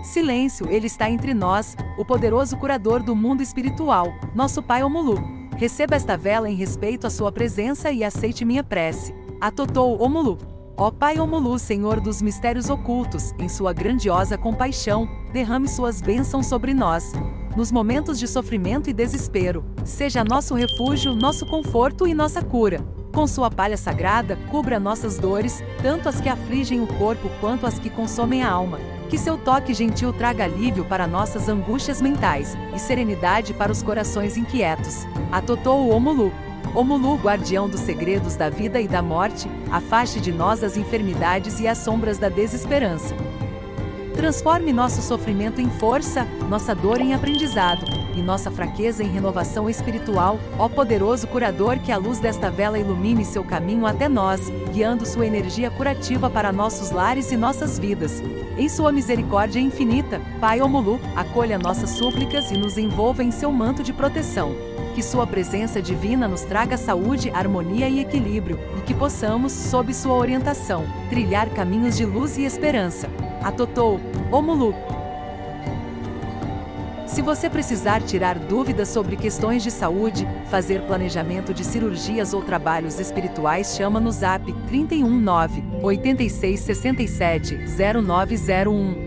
Silêncio, ele está entre nós, o poderoso curador do mundo espiritual, nosso Pai Omulu. Receba esta vela em respeito à sua presença e aceite minha prece. Atotou Omulu. Ó Pai Omulu, Senhor dos mistérios ocultos, em sua grandiosa compaixão, derrame suas bênçãos sobre nós. Nos momentos de sofrimento e desespero, seja nosso refúgio, nosso conforto e nossa cura. Com sua palha sagrada, cubra nossas dores, tanto as que afligem o corpo quanto as que consomem a alma. Que seu toque gentil traga alívio para nossas angústias mentais e serenidade para os corações inquietos. Atotou Omulu. Omulu, guardião dos segredos da vida e da morte, afaste de nós as enfermidades e as sombras da desesperança. Transforme nosso sofrimento em força, nossa dor em aprendizado, e nossa fraqueza em renovação espiritual, ó poderoso curador, que a luz desta vela ilumine seu caminho até nós, guiando sua energia curativa para nossos lares e nossas vidas. Em sua misericórdia infinita, Pai Omulu, acolha nossas súplicas e nos envolva em seu manto de proteção. Que sua presença divina nos traga saúde, harmonia e equilíbrio, e que possamos, sob sua orientação, trilhar caminhos de luz e esperança. Atotou Omulu. Se você precisar tirar dúvidas sobre questões de saúde, fazer planejamento de cirurgias ou trabalhos espirituais, chama no Zap 319 8667 0901.